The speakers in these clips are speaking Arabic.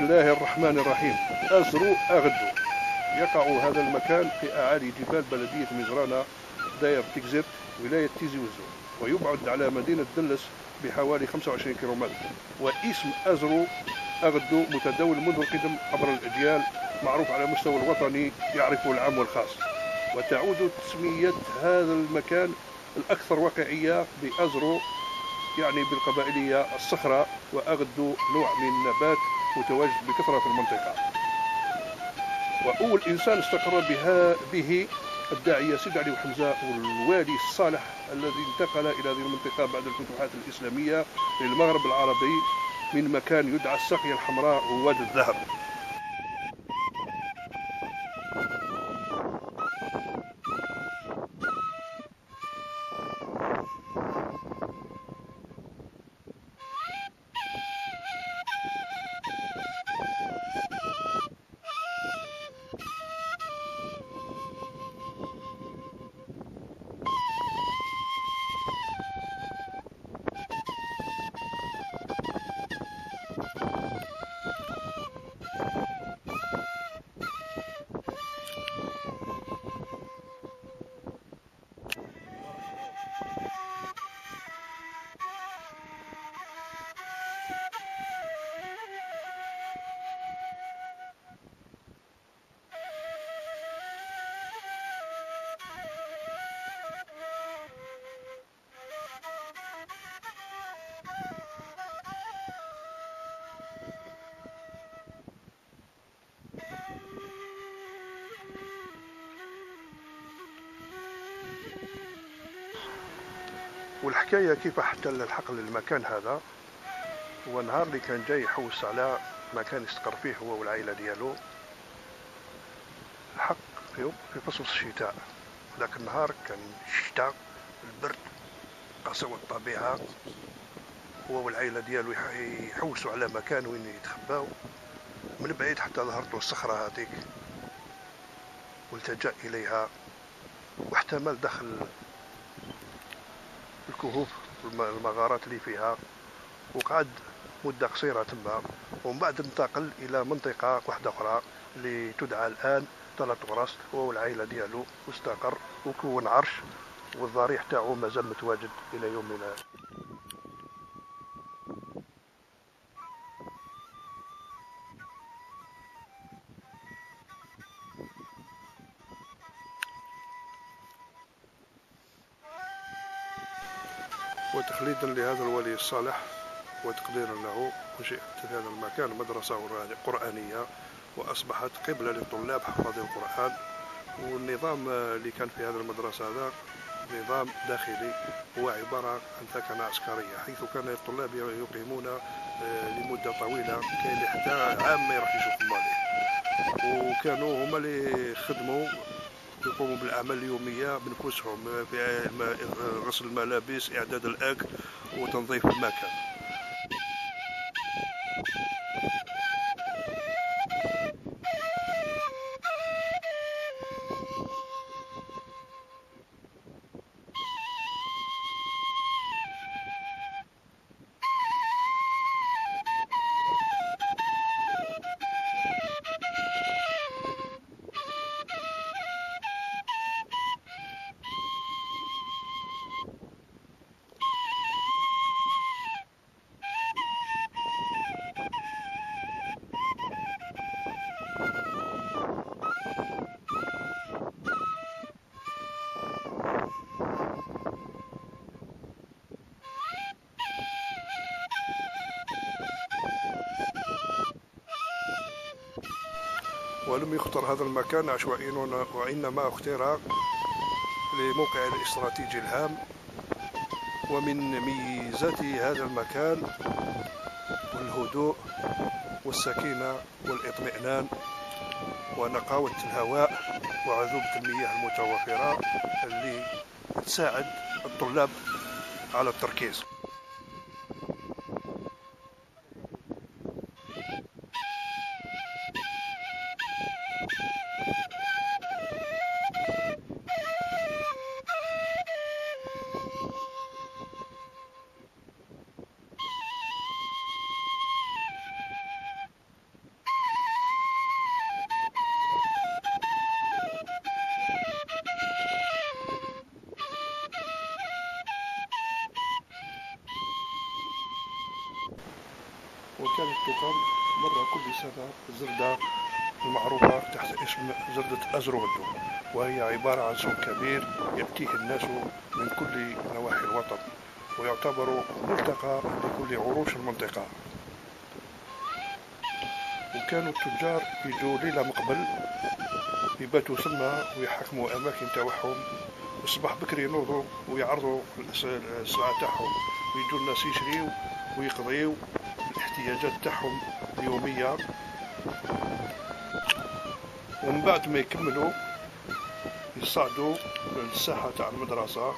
الله الرحمن الرحيم. أزرو أغدو. يقع هذا المكان في أعالي جبال بلدية مزرانة داير تكزيت ولاية تيزي وزو، ويبعد على مدينة دلس بحوالي 25 كيلومتر. واسم أزرو أغدو متداول منذ القدم عبر الأجيال، معروف على المستوى الوطني، يعرفه العام والخاص. وتعود تسمية هذا المكان الأكثر واقعية بأزرو، يعني بالقبائلية الصخرة، وأغدو نوع من النبات متواجد بكثرة في المنطقة. وأول إنسان استقر به الداعية سيد علي وحمزة، والوالي الصالح الذي انتقل إلى هذه المنطقة بعد الفتوحات الإسلامية للمغرب العربي من مكان يدعى الساقية الحمراء ووادي الذهب. والحكاية كيف احتل الحقل للمكان هذا، هو النهار اللي كان جاي يحوس على مكان يستقر فيه هو والعائلة ديالو. الحق في فصل الشتاء، ذاك النهار كان الشتاء، البرد، قسوة الطبيعة. هو والعائلة ديالو يحوسوا على مكان وين يتخباو. من بعيد حتى ظهرته الصخرة هذيك والتجأ إليها، واحتمل دخل الكهوف والمغارات اللي فيها، وقعد مدة قصيرة تما. ومن بعد انتقل إلى منطقة واحدة أخرى اللي تدعى الآن ثلاث غرس، هو والعائلة ديالو، واستقر وكون عرش، والضريح تاعو مازال متواجد إلى يومنا هذا. وتخليدا لهذا الولي الصالح وتقديرا له، أنشئت في هذا المكان مدرسة قرآنية، وأصبحت قبلة للطلاب حفاظي القرآن. والنظام اللي كان في هذا المدرسة هذا نظام داخلي، هو عبارة عن ثكنة عسكرية، حيث كان الطلاب يقيمون لمدة طويلة، كاين اللي حتى عام ما يروح يشوف ماليه. وكانوا هما اللي خدموا يقوموا بالأعمال اليومية بنفسهم، في غسل الملابس، إعداد الأكل، وتنظيف المكان. ولم يختر هذا المكان عشوائيا، وإنما اختار لموقع الاستراتيجي الهام. ومن ميزات هذا المكان الهدوء والسكينة والاطمئنان ونقاوة الهواء وعذوبة المياه المتوفرة اللي تساعد الطلاب على التركيز. وكانت تقام مرة كل سنة زردة المعروفة تحت اسم زردة أزرودو، وهي عبارة عن سوق كبير يأتيه الناس من كل نواحي الوطن، ويعتبر ملتقى لكل عروش المنطقة. وكانوا التجار يجوا ليلة مقبل يباتوا ثم ويحكموا أماكن تاعهم، الصباح بكري ينوضوا ويعرضوا السلعة تاعهم، ويجوا الناس يشريوا ويقضيوا الاحتياجات تاعهم اليومية. ومن بعد ما يكملوا يصعدوا للساحة تاع المدرسة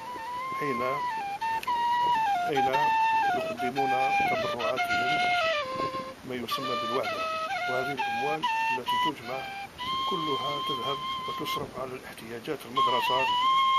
أين يقدمون تبرعاتهم ما يسمى بالوعدة، وهذه الأموال التي تجمع كلها تذهب وتصرف على الاحتياجات المدرسة